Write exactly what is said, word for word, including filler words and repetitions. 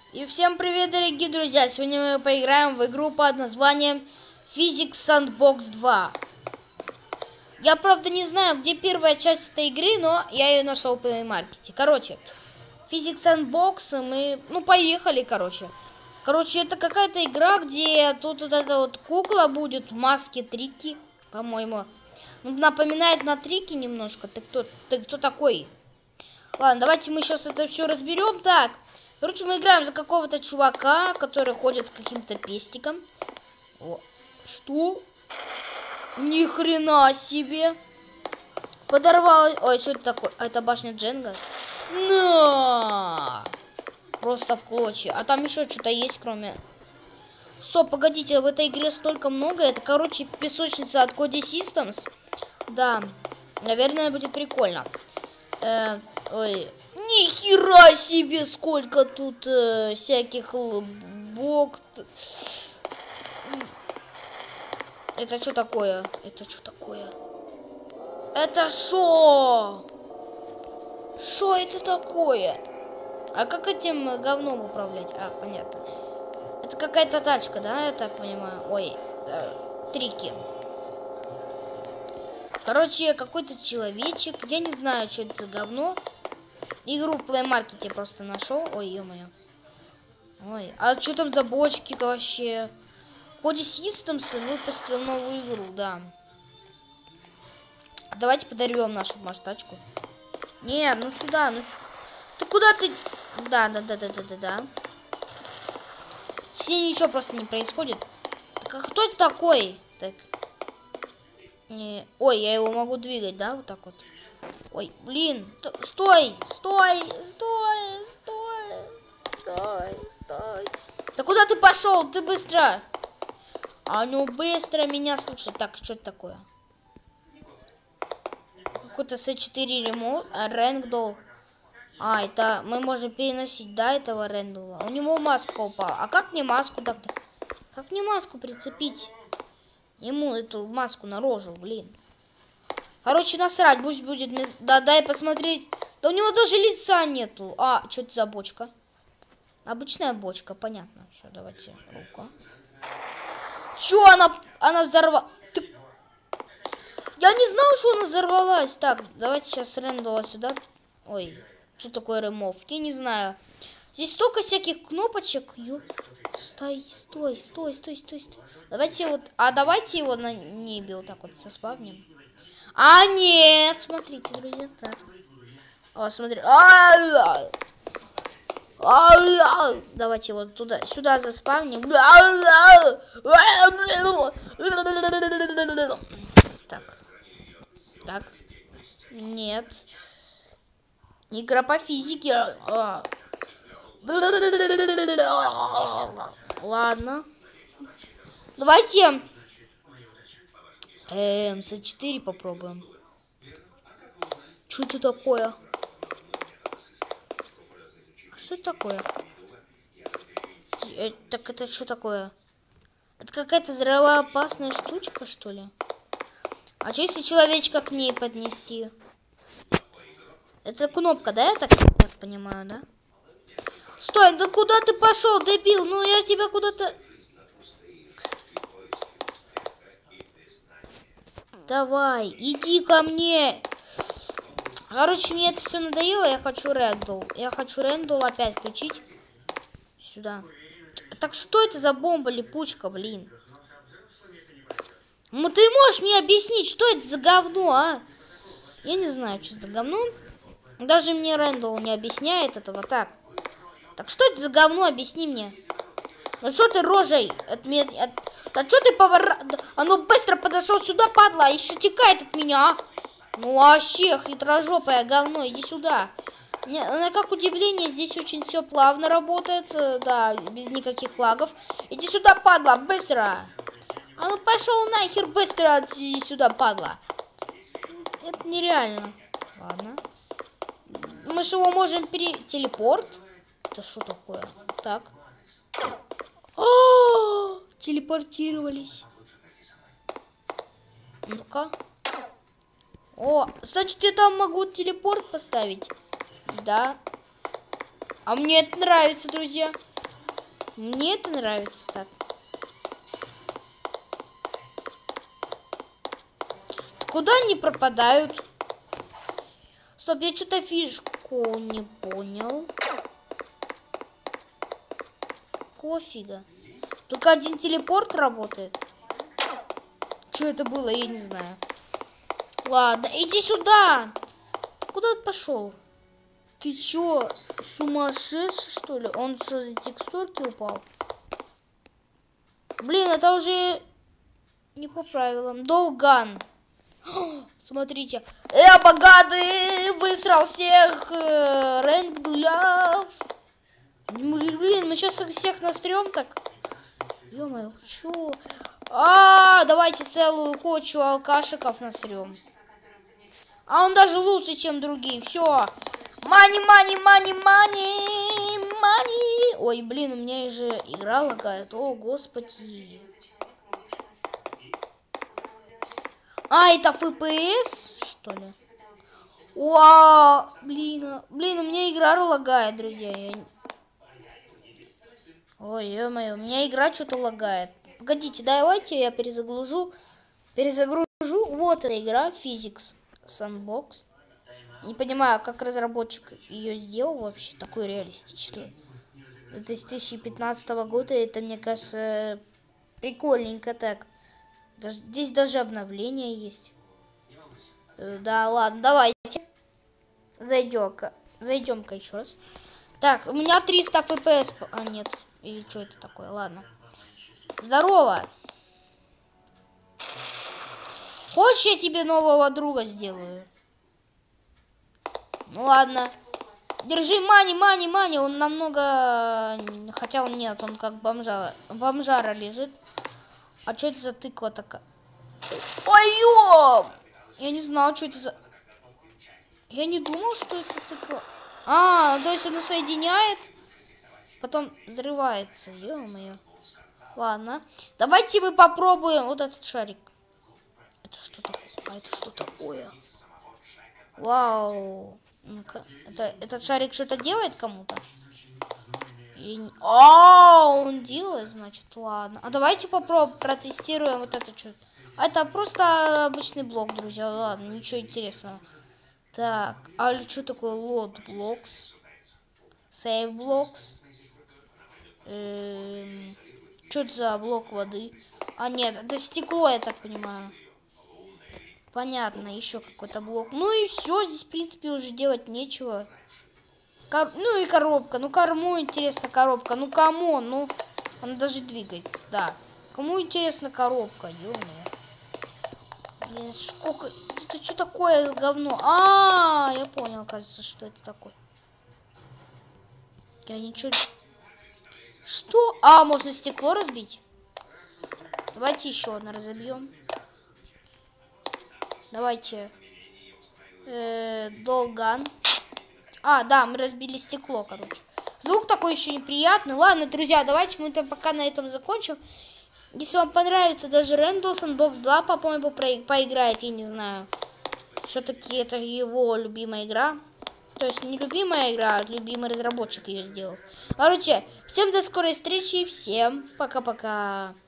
И всем привет, дорогие друзья! Сегодня мы поиграем в игру под названием Physics Sandbox два. Я, правда, не знаю, где первая часть этой игры, но я ее нашел в Play Market. Короче, Physics Sandbox, мы... Ну, поехали, короче. Короче, это какая-то игра, где тут вот эта вот кукла будет в маске Трики, по-моему. Ну, напоминает на Трики немножко. Ты кто, ты кто такой? Ладно, давайте мы сейчас это все разберем. Так, короче, мы играем за какого-то чувака, который ходит с каким-то пестиком. О, что? Ни хрена себе! Подорвалась. Ой, что это такое? А это башня Дженга? На! Просто в клочья. А там еще что-то есть, кроме... Стоп, погодите, в этой игре столько много. Это, короче, песочница от Cody Systems. Да, наверное, будет прикольно. Э, ой, ни хера себе, сколько тут э, всяких бог. Это что такое? Это что такое? Это шо? Шо это такое? А как этим говном управлять? А, понятно. Это какая-то тачка, да, я так понимаю? Ой, да, Трики. Короче, какой-то человечек. Я не знаю, что это за говно. Игру в Play Market просто нашел. Ой, ё-моё. Ой, а что там за бочки вообще? Cody Systems выпустил новую игру, да. Давайте подорвем нашу масштачку. Не, ну сюда, ну... Ты куда ты... Да, да, да, да, да, да, да. Все ничего просто не происходит. Так, а кто это такой? Так. Не... Ой, я его могу двигать, да, вот так вот. Ой, блин, стой, стой, стой, стой, стой, стой. Да куда ты пошел? Ты быстро. А ну быстро меня слушай. Так, что это такое? Какой-то эс четыре ремонт, а Рэндалл. А, это мы можем переносить, да, этого Рэндалла. У него маска упала. А как мне маску так? Как мне маску прицепить? Ему эту маску на рожу, блин. Короче, насрать, пусть будет... Да, дай посмотреть. Да у него даже лица нету. А, что это за бочка? Обычная бочка, понятно. Все, давайте, рука. Чё она... Она взорвалась? Ты... Я не знал, что она взорвалась. Так, давайте сейчас Рэндалла сюда. Ой, что такое ремов? Я не знаю. Здесь столько всяких кнопочек. Ё... Стой, стой, стой, стой, стой, стой. Давайте вот... А давайте его на небе вот так вот соспавним. А, нет, смотрите, друзья, так. О, смотри. Давайте вот туда, сюда заспавним. Так. Так. Нет. Игра по физике. Ладно. Давайте... Эм, эс четыре попробуем. Что это такое? Что это такое? Э, так это что такое? Это какая-то взрывоопасная штучка, что ли? А что если человечка к ней поднести? Это кнопка, да? Я так, так понимаю, да? Стой, да куда ты пошел, дебил? Ну я тебя куда-то... Давай, иди ко мне. Короче, мне это все надоело. Я хочу Рэндалл. Я хочу Рэндалл опять включить. Сюда. Так что это за бомба липучка, блин? Ну ты можешь мне объяснить, что это за говно, а? Я не знаю, что за говно. Даже мне Рэндалл не объясняет этого. Так. Так что это за говно? Объясни мне. Ну что ты рожей от меня... От... Да что ты повора... Оно быстро подошел сюда, падла, еще текает от меня. Ну вообще, хитрожопое говно, иди сюда. Не, на как удивление, здесь очень все плавно работает, да, без никаких лагов. Иди сюда, падла, быстро. А ну пошел нахер быстро, иди сюда, падла. Это нереально. Ладно. Мы же его можем пере... Телепорт? Это что такое? Так. О, телепортировались. Ну-ка. О, значит, я там могу телепорт поставить. Да. А мне это нравится, друзья. Мне это нравится так. Куда они пропадают? Стоп, я что-то фишку не понял. Кофига. Только один телепорт работает. Что это было, я не знаю. Ладно, иди сюда. Куда ты пошел? Ты чё, сумасшедший, что ли? Он что, за текстурки упал? Блин, это уже не по правилам. Долган. Смотрите. Я богатый, высрал всех. Э, рэнк дуляв. Блин, мы сейчас всех настрем так. Ё-моё, чё? А, давайте целую кучу алкашиков насрем. А он даже лучше, чем другие. Все. Мани, мани, мани, мани, мани. Ой, блин, у меня же игра лагает. О, господи. А, это эф пи эс, что ли? Вау, блин, блин, у меня игра лагает, друзья. Я... Ой, ё-моё, у меня игра что-то лагает. Погодите, давайте я перезагружу. Перезагружу. Вот эта игра, Physics Sandbox. Не понимаю, как разработчик ее сделал вообще, такой реалистичный. Это с две тысячи пятнадцатого года, это, мне кажется, прикольненько так. Даже, здесь даже обновление есть. Да, ладно, давайте. Зайдем-ка. Зайдем-ка еще раз. Так, у меня триста эф пи эс. А, нет. Или что это такое? Ладно. Здорово. Хочешь, я тебе нового друга сделаю? Ну ладно. Держи, мани, мани, мани. Он намного... Хотя он нет, он как бомжара, бомжара лежит. А что это за тыква такая? Ой, ё! Я не знал, что это за... Я не думал, что это тыква. А, то есть оно соединяет, потом взрывается. Ё-моё. Ладно. Давайте мы попробуем вот этот шарик. Это что такое? А это что такое? Вау. Ну-ка. Это, этот шарик что-то делает кому-то? И... А, он делает, значит, ладно. А давайте попробуем, протестируем вот это что-то. А это просто обычный блок, друзья. Ладно, ничего интересного. Так, а что такое load blocks? Save blocks? Эм... Что это за блок воды? А, нет, это стекло, я так понимаю. Понятно, еще какой-то блок. Ну и все, здесь, в принципе, уже делать нечего. Кор... Ну и коробка. Ну, кому интересна коробка? Ну, кому? Ну, она даже двигается, да. Кому интересна коробка? Ё-моё. Блин, сколько... Это что такое говно? А, я понял, кажется, что это такое. Я ничего... Что? А, можно стекло разбить? Давайте еще одно разобьем. Давайте. Э, долган. А, да, мы разбили стекло, короче. Звук такой еще неприятный. Ладно, друзья, давайте мы там пока на этом закончим. Если вам понравится даже Rainbow Sandbox два, по-моему, поиграет, я не знаю. Все-таки это его любимая игра. То есть не любимая игра, а любимый разработчик ее сделал. Короче, всем до скорой встречи, всем пока-пока.